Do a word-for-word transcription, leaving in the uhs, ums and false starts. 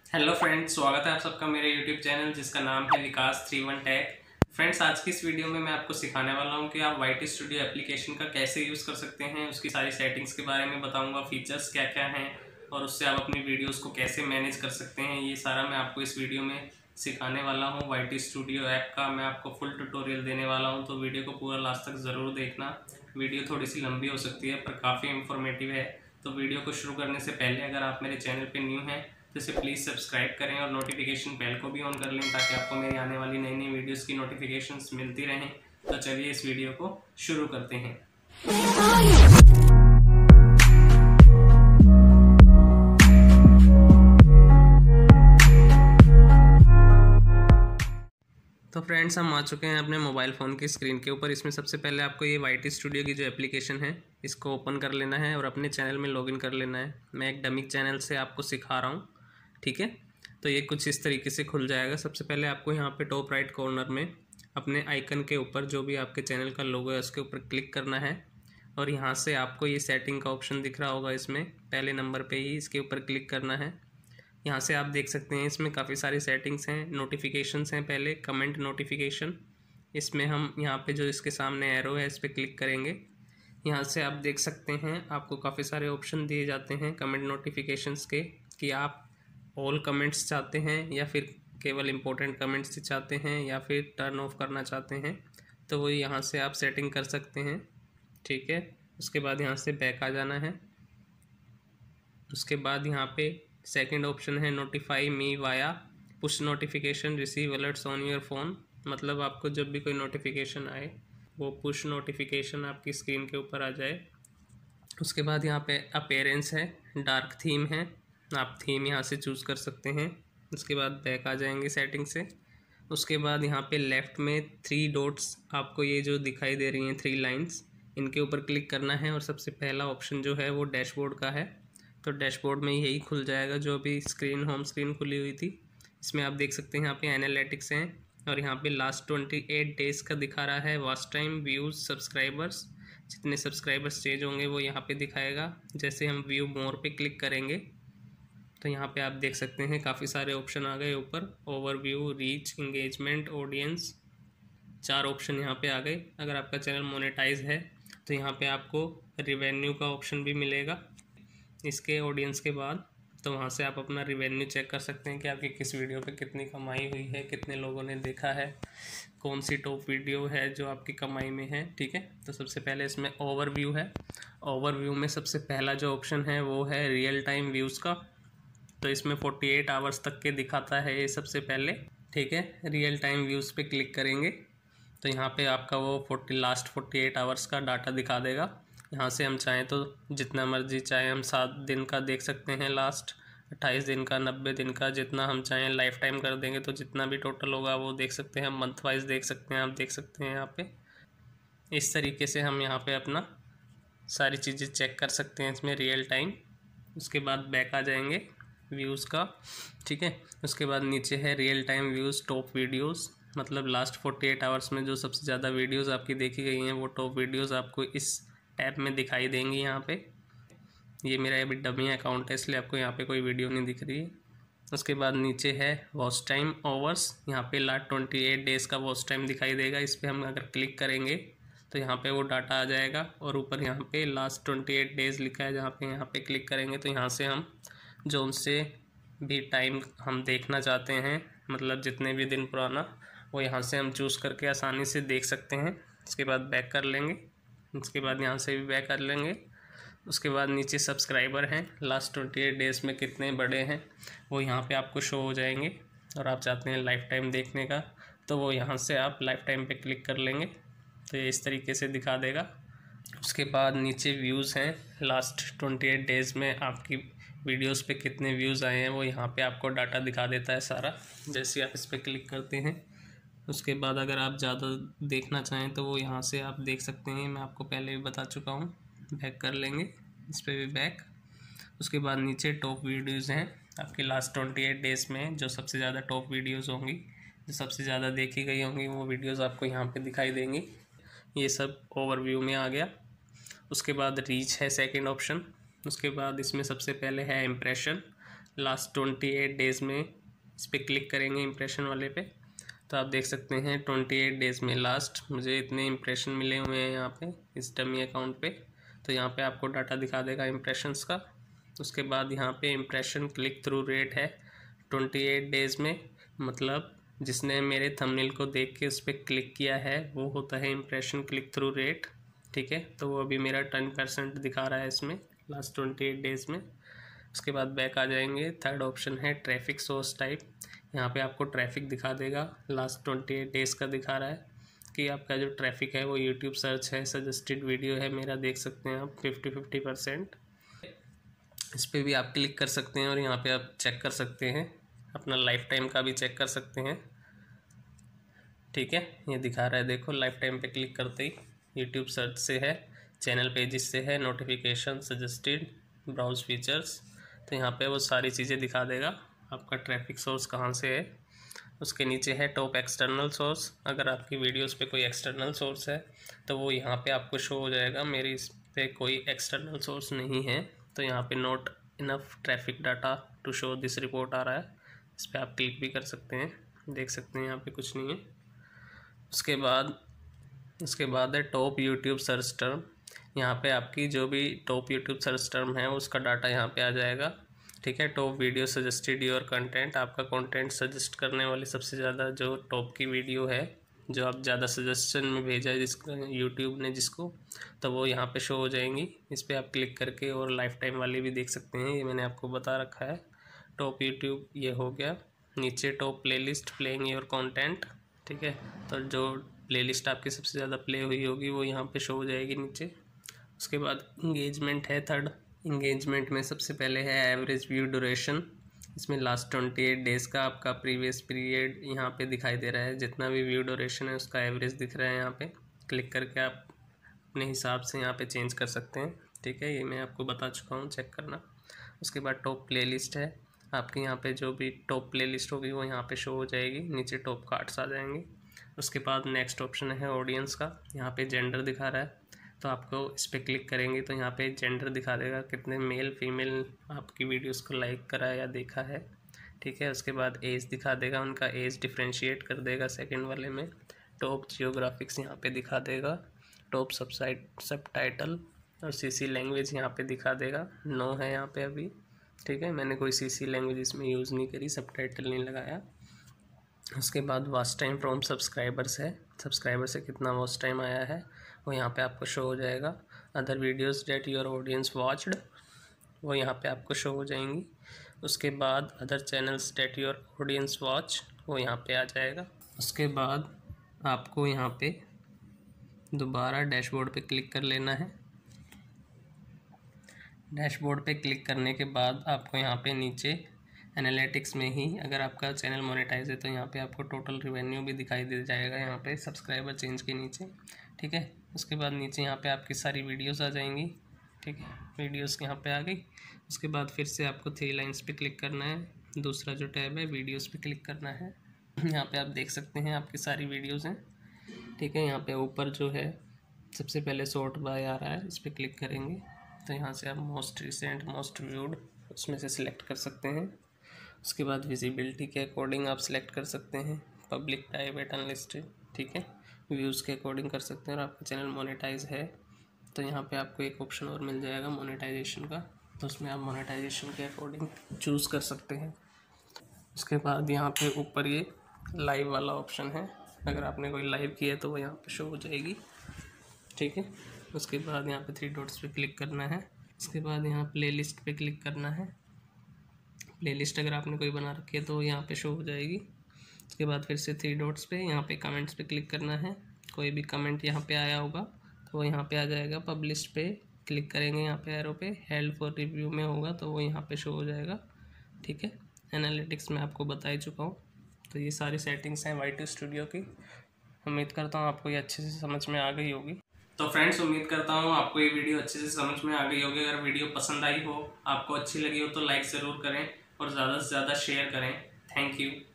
Hello friends, स्वागत है आप सबका मेरे यूट्यूब चैनल जिसका नाम है Vikas three one tech. Friends, आज की इस वीडियो में मैं आपको सिखाने वाला हूं कि आप वाई टी स्टूडियो एप्लीकेशन का कैसे यूज़ कर सकते हैं। उसकी सारी सेटिंग्स के बारे में बताऊंगा, फीचर्स क्या क्या हैं और उससे आप अपनी वीडियोस को कैसे मैनेज कर सकते हैं। ये सारा मैं आपको इस वीडियो में सिखाने वाला हूँ। वाई टी स्टूडियो ऐप का मैं आपको फुल ट्यूटोरियल देने वाला हूँ, तो वीडियो को पूरा लास्ट तक ज़रूर देखना। वीडियो थोड़ी सी लंबी हो सकती है पर काफ़ी इंफॉर्मेटिव है। तो वीडियो को शुरू करने से पहले अगर आप मेरे चैनल पर न्यू हैं तो इसे प्लीज़ सब्सक्राइब करें और नोटिफिकेशन बेल को भी ऑन कर लें ताकि आपको मेरी आने वाली नई नई वीडियोस की नोटिफिकेशंस मिलती रहें। तो चलिए इस वीडियो को शुरू करते हैं। तो फ्रेंड्स, हम आ चुके हैं अपने मोबाइल फ़ोन की स्क्रीन के ऊपर। इसमें सबसे पहले आपको ये वाई टी स्टूडियो की जो एप्लीकेशन है इसको ओपन कर लेना है और अपने चैनल में लॉगिन कर लेना है। मैं एक डमी चैनल से आपको सिखा रहा हूँ, ठीक है। तो ये कुछ इस तरीके से खुल जाएगा। सबसे पहले आपको यहाँ पे टॉप राइट कॉर्नर में अपने आइकन के ऊपर जो भी आपके चैनल का लोगो है उसके ऊपर क्लिक करना है और यहाँ से आपको ये सेटिंग का ऑप्शन दिख रहा होगा। इसमें पहले नंबर पे ही इसके ऊपर क्लिक करना है। यहाँ से आप देख सकते हैं इसमें काफ़ी सारी सेटिंग्स हैं। नोटिफिकेशंस हैं, पहले कमेंट नोटिफिकेशन। इसमें हम यहाँ पे जो इसके सामने एरो है इस पर क्लिक करेंगे। यहाँ से आप देख सकते हैं आपको काफ़ी सारे ऑप्शन दिए जाते हैं कमेंट नोटिफिकेशंस के, कि आप ऑल कमेंट्स चाहते हैं या फिर केवल इम्पोर्टेंट कमेंट्स चाहते हैं या फिर टर्न ऑफ करना चाहते हैं। तो वो यहाँ से आप सेटिंग कर सकते हैं, ठीक है। उसके बाद यहाँ से बैक आ जाना है। उसके बाद यहाँ पे सेकंड ऑप्शन है notify me via push notification receive alerts on your phone. मतलब आपको जब भी कोई नोटिफिकेशन आए वो पुश नोटिफिकेशन आपकी स्क्रीन के ऊपर आ जाए। उसके बाद यहाँ पे अपीयरेंस है, डार्क थीम है, आप थीम यहाँ से चूज़ कर सकते हैं। उसके बाद बैक आ जाएंगे सेटिंग से। उसके बाद यहाँ पे लेफ़्ट में थ्री डॉट्स आपको ये जो दिखाई दे रही हैं, थ्री लाइंस, इनके ऊपर क्लिक करना है और सबसे पहला ऑप्शन जो है वो डैशबोर्ड का है। तो डैशबोर्ड में यही खुल जाएगा जो अभी स्क्रीन होम स्क्रीन खुली हुई थी। इसमें आप देख सकते हैं यहाँ पे एनालिटिक्स हैं और यहाँ पे लास्ट ट्वेंटी एट डेज़ का दिखा रहा है। वॉच टाइम, व्यूज़, सब्सक्राइबर्स, जितने सब्सक्राइबर्स चेंज होंगे वो यहाँ पे दिखाएगा। जैसे हम व्यू मोर पे क्लिक करेंगे तो यहाँ पे आप देख सकते हैं काफ़ी सारे ऑप्शन आ गए ऊपर। ओवरव्यू, रीच, इंगेजमेंट, ऑडियंस, चार ऑप्शन यहाँ पे आ गए। अगर आपका चैनल मोनेटाइज है तो यहाँ पे आपको रिवेन्यू का ऑप्शन भी मिलेगा इसके ऑडियंस के बाद। तो वहाँ से आप अपना रिवेन्यू चेक कर सकते हैं कि आपकी किस वीडियो पे कितनी कमाई हुई है, कितने लोगों ने देखा है, कौन सी टॉप वीडियो है जो आपकी कमाई में है, ठीक है। तो सबसे पहले इसमें ओवरव्यू है। ओवरव्यू में सबसे पहला जो ऑप्शन है वो है रियल टाइम व्यूज़ का। तो इसमें फोर्टी एट आवर्स तक के दिखाता है ये सबसे पहले, ठीक है। रियल टाइम व्यूज़ पे क्लिक करेंगे तो यहाँ पे आपका वो forty last forty eight hours का डाटा दिखा देगा। यहाँ से हम चाहें तो जितना मर्जी चाहें हम सात दिन का देख सकते हैं, लास्ट अट्ठाईस दिन का, नब्बे दिन का, जितना हम चाहें लाइफ टाइम कर देंगे तो जितना भी टोटल होगा वो देख सकते हैं। हम मंथ वाइज देख सकते हैं, आप देख सकते हैं यहाँ पे। इस तरीके से हम यहाँ पे अपना सारी चीज़ें चेक कर सकते हैं इसमें रियल टाइम। उसके बाद बैक आ जाएंगे व्यूज़ का, ठीक है। उसके बाद नीचे है real time views top videos, मतलब लास्ट फोर्टी एट आवर्स में जो सबसे ज़्यादा वीडियोज़ आपकी देखी गई हैं वो टॉप वीडियोज़ आपको इस टैब में दिखाई देंगी। यहाँ पे ये मेरा अभी डमी अकाउंट है इसलिए आपको यहाँ पे कोई वीडियो नहीं दिख रही है। उसके बाद नीचे है वॉच टाइम ओवर्स, यहाँ पे लास्ट ट्वेंटी एट डेज़ का वॉच टाइम दिखाई देगा। इस पर हम अगर क्लिक करेंगे तो यहाँ पे वो डाटा आ जाएगा और ऊपर यहाँ पे लास्ट ट्वेंटी एट डेज़ लिखा है जहाँ पे यहाँ पे क्लिक करेंगे तो यहाँ से हम जो उनसे भी टाइम हम देखना चाहते हैं, मतलब जितने भी दिन पुराना, वो यहाँ से हम चूज़ करके आसानी से देख सकते हैं। उसके बाद बैक कर लेंगे। उसके बाद यहाँ से भी बैक कर लेंगे। उसके बाद नीचे सब्सक्राइबर हैं, लास्ट ट्वेंटी एट डेज़ में कितने बड़े हैं वो यहाँ पे आपको शो हो जाएंगे। और आप चाहते हैं लाइफ टाइम देखने का तो वो यहाँ से आप लाइफ टाइम पे क्लिक कर लेंगे तो ये इस तरीके से दिखा देगा। उसके बाद नीचे व्यूज़ हैं, लास्ट ट्वेंटी एट डेज़ में आपकी वीडियोस पे कितने व्यूज़ आए हैं वो यहाँ पे आपको डाटा दिखा देता है सारा, जैसे आप इस पर क्लिक करते हैं। उसके बाद अगर आप ज़्यादा देखना चाहें तो वो यहाँ से आप देख सकते हैं, मैं आपको पहले भी बता चुका हूँ। बैक कर लेंगे, इस पर भी बैक। उसके बाद नीचे टॉप वीडियोज़ हैं आपके लास्ट ट्वेंटी एट डेज़ में जो सबसे ज़्यादा टॉप वीडियोज़ होंगी, जो सबसे ज़्यादा देखी गई होंगी वो वीडियोज़ आपको यहाँ पर दिखाई देंगी। ये सब ओवरव्यू में आ गया। उसके बाद रीच है सेकेंड ऑप्शन। उसके बाद इसमें सबसे पहले है impression, last twenty eight days में इस पर क्लिक करेंगे इम्प्रेशन वाले पे, तो आप देख सकते हैं ट्वेंटी एट डेज़ में लास्ट मुझे इतने इम्प्रेशन मिले हुए हैं यहाँ पे इस डमी अकाउंट पे। तो यहाँ पे आपको डाटा दिखा देगा इम्प्रेशंस का। उसके बाद यहाँ पे इम्प्रेशन क्लिक थ्रू रेट है ट्वेंटी एट डेज़ में, मतलब जिसने मेरे थंबनेल को देख के उस पर क्लिक किया है वो होता है इम्प्रेशन क्लिक थ्रू रेट। ठीक है, तो वो अभी मेरा टेन परसेंट दिखा रहा है इसमें लास्ट ट्वेंटी एट डेज़ में। उसके बाद बैक आ जाएंगे, थर्ड ऑप्शन है ट्रैफिक सोर्स टाइप। यहाँ पे आपको ट्रैफिक दिखा देगा, लास्ट ट्वेंटी एट डेज़ का दिखा रहा है कि आपका जो ट्रैफिक है वो यूट्यूब सर्च है, सजेस्टेड वीडियो है मेरा, देख सकते हैं आप फिफ्टी फिफ्टी परसेंट। इस पर भी आप क्लिक कर सकते हैं और यहाँ पे आप चेक कर सकते हैं, अपना लाइफ टाइम का भी चेक कर सकते हैं। ठीक है, ये दिखा रहा है, देखो लाइफ टाइम पे क्लिक करते ही यूट्यूब सर्च से है, चैनल पेजेस से है, नोटिफिकेशन, सजेस्टेड, ब्राउज फीचर्स। तो यहाँ पे वो सारी चीज़ें दिखा देगा, आपका ट्रैफिक सोर्स कहाँ से है। उसके नीचे है टॉप एक्सटर्नल सोर्स, अगर आपकी वीडियोस पे कोई एक्सटर्नल सोर्स है तो वो यहाँ पे आपको शो हो जाएगा। मेरी इस पे कोई एक्सटर्नल सोर्स नहीं है, तो यहाँ पे not enough traffic data to show this report आ रहा है। इस पर आप क्लिक भी कर सकते हैं, देख सकते हैं यहाँ पे कुछ नहीं है। उसके बाद उसके बाद है टॉप यूट्यूब सर्च टर्म। यहाँ पे आपकी जो भी टॉप यूट्यूब सर्च टर्म है उसका डाटा यहाँ पे आ जाएगा। ठीक है, top video suggested your content, आपका कंटेंट सजेस्ट करने वाली सबसे ज़्यादा जो टॉप की वीडियो है, जो आप ज़्यादा सजेशन में भेजा है जिसका यूट्यूब ने जिसको, तो वो यहाँ पे शो हो जाएंगी। इस पर आप क्लिक करके और लाइफ टाइम वाली भी देख सकते हैं, ये मैंने आपको बता रखा है। टॉप यूट्यूब ये हो गया। नीचे top playlist playing your content. ठीक है, तो जो प्लेलिस्ट आपकी सबसे ज़्यादा प्ले हुई होगी वो यहाँ पे शो हो जाएगी नीचे। उसके बाद इंगेजमेंट है थर्ड। इंगेजमेंट में सबसे पहले है एवरेज व्यू ड्यूरेशन। इसमें लास्ट ट्वेंटी एट डेज़ का आपका प्रीवियस पीरियड यहाँ पे दिखाई दे रहा है, जितना भी व्यू ड्यूरेशन है उसका एवरेज दिख रहा है यहाँ पे। क्लिक करके आप अपने हिसाब से यहाँ पे चेंज कर सकते हैं। ठीक है, ये मैं आपको बता चुका हूँ, चेक करना। उसके बाद टॉप प्लेलिस्ट है, आपके यहाँ पे जो भी टॉप प्लेलिस्ट होगी वो यहाँ पे शो हो जाएगी, नीचे टॉप कार्ड्स आ जाएंगे। उसके बाद नेक्स्ट ऑप्शन है ऑडियंस का, यहाँ पे जेंडर दिखा रहा है, तो आपको इस पर क्लिक करेंगे तो यहाँ पे जेंडर दिखा देगा, कितने मेल फीमेल आपकी वीडियोस को लाइक करा या देखा है। ठीक है, उसके बाद एज दिखा देगा, उनका एज डिफ्रेंशिएट कर देगा सेकंड वाले में। टॉप जियोग्राफिक्स यहाँ पे दिखा देगा, टॉप सबसाइट सब टाइटल और सीसी लैंग्वेज यहाँ पे दिखा देगा। नो है यहाँ पे अभी। ठीक है, मैंने कोई सीसी लैंग्वेज इसमें यूज़ नहीं करी, सब टाइटल नहीं लगाया। उसके बाद वॉच टाइम फ्रॉम सब्सक्राइबर्स है, सब्सक्राइबर से कितना वॉच टाइम आया है वो यहाँ पे आपको शो हो जाएगा। Other videos that your audience watched, वो यहाँ पे आपको शो हो जाएंगी। उसके बाद other channels that your audience watch, वो यहाँ पे आ जाएगा। उसके बाद आपको यहाँ पे दोबारा डैशबोर्ड पे क्लिक कर लेना है। डैशबोर्ड पे क्लिक करने के बाद आपको यहाँ पे नीचे एनालिटिक्स में ही, अगर आपका चैनल मोनेटाइज है तो यहाँ पे आपको टोटल रिवेन्यू भी दिखाई दे जाएगा यहाँ पे सब्सक्राइबर चेंज के नीचे। ठीक है, उसके बाद नीचे यहाँ पे आपकी सारी वीडियोस आ जाएंगी। ठीक है, वीडियोस यहाँ पे आ गई। उसके बाद फिर से आपको थ्री लाइन्स पे क्लिक करना है, दूसरा जो टैब है वीडियोस पे क्लिक करना है। यहाँ पे आप देख सकते हैं आपकी सारी वीडियोस हैं। ठीक है, यहाँ पे ऊपर जो है सबसे पहले शॉर्ट बाय आ रहा है, इस पर क्लिक करेंगे तो यहाँ से आप मोस्ट रिसेंट मोस्ट व्यूड उसमें से सिलेक्ट कर सकते हैं। उसके बाद विजिबिलिटी के अकॉर्डिंग आप सिलेक्ट कर सकते हैं, पब्लिक, प्राइवेट, अनलिस्टेड। ठीक है, व्यूज़ के अकॉर्डिंग कर सकते हैं। और आपका चैनल मोनेटाइज है तो यहाँ पे आपको एक ऑप्शन और मिल जाएगा मोनेटाइजेशन का, तो उसमें आप मोनेटाइजेशन के अकॉर्डिंग चूज़ कर सकते हैं। उसके बाद यहाँ पे ऊपर ये लाइव वाला ऑप्शन है, अगर आपने कोई लाइव किया है तो वो यहाँ पे शो हो जाएगी। ठीक है, उसके बाद यहाँ पे थ्री डॉट्स पे क्लिक करना है। उसके बाद यहाँ प्लेलिस्ट पे क्लिक करना है। प्लेलिस्ट अगर आपने कोई बना रखी है तो यहाँ पे शो हो जाएगी। उसके बाद फिर से थ्री डॉट्स पे यहाँ पे कमेंट्स पे क्लिक करना है। कोई भी कमेंट यहाँ पे आया होगा तो वो यहाँ पे आ जाएगा। पब्लिश पे क्लिक करेंगे, यहाँ पे एरो पे हेल्प फॉर रिव्यू में होगा तो वो यहाँ पे शो हो जाएगा। ठीक है, एनालिटिक्स में आपको बता ही चुका हूँ। तो ये सारी सेटिंग्स हैं वाई टी स्टूडियो की। उम्मीद करता हूँ आपको ये अच्छे से समझ में आ गई होगी। तो फ्रेंड्स, उम्मीद करता हूँ आपको ये वीडियो अच्छे से समझ में आ गई होगी। अगर वीडियो पसंद आई हो, आपको अच्छी लगी हो तो लाइक ज़रूर करें और ज़्यादा से ज़्यादा शेयर करें। Thank you.